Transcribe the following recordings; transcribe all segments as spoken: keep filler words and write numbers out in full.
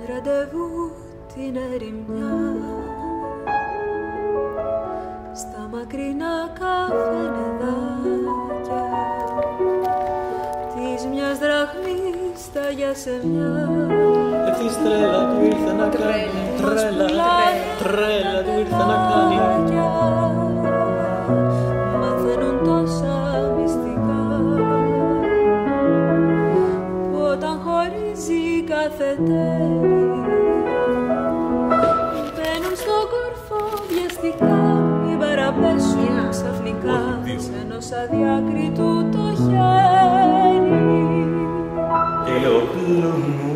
ραντεβού την ερημιά στα μακρινά καφενεδάκια της μιας δραχμής τα γιασεμιά. Ευθύς τρέλα του ήρθε να κάνει, τρέλα, τρέλα του ήρθε να κάνει. Μαθαίνουν τόσα μυστικά που όταν χωρίζει κάθε τέρι μπαίνουν στον κορφό βιαστικά, μην παραπέσουν ξαφνικά σ' ενός αδιάκριτου το χέρι. Και λέω πλου μου,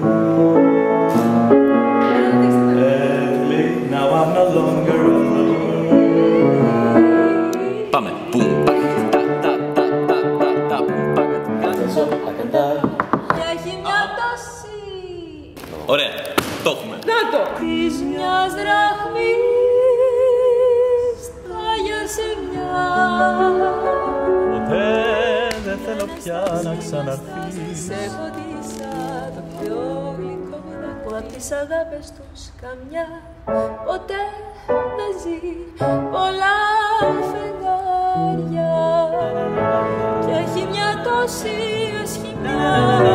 now I'm no longer alone. Πάμε. Πουμ, πακ, τα, τα, τα, τα, τα, τα, πουμ, πακ, τα, τα. Και έχει μια τόση. Ωραία, το έχουμε. Να το! Της μιας δραχμής τα γιασεμιά. Ποτέ δεν θέλω πια να ξαναρθείς. Σε φωτίσα το πιο γλυκό μονακό απ' τις αγάπες τους καμιά ποτέ δεν ζει πολλά φεγγάρια και έχει μια τόση ασχημιά.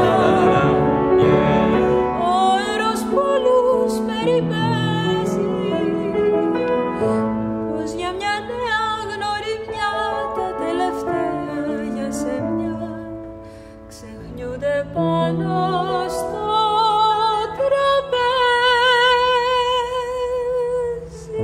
Ο έρος πολλούς περιπέζει πως για μια νέα γνωριμιά τα τελευταία γιασεμιά ξεχνιούνται πάνω στο τραπέζι.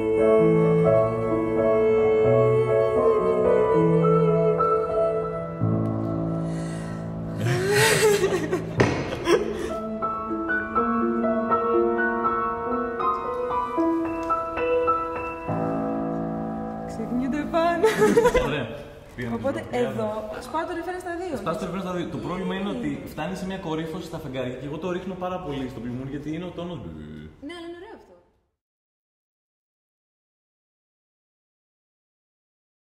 Ξεχνιούνται πάνω. Ωραία. Οπότε εδώ σπάω το ρεφέρα στα δύο. Σπάς το ρεφέρα στα δύο. Το πρόβλημα είναι ότι φτάνει σε μια κορύφωση στα φεγγάρια και εγώ το ρίχνω πάρα πολύ στο πιμούρ γιατί είναι ο τόνος. Ναι,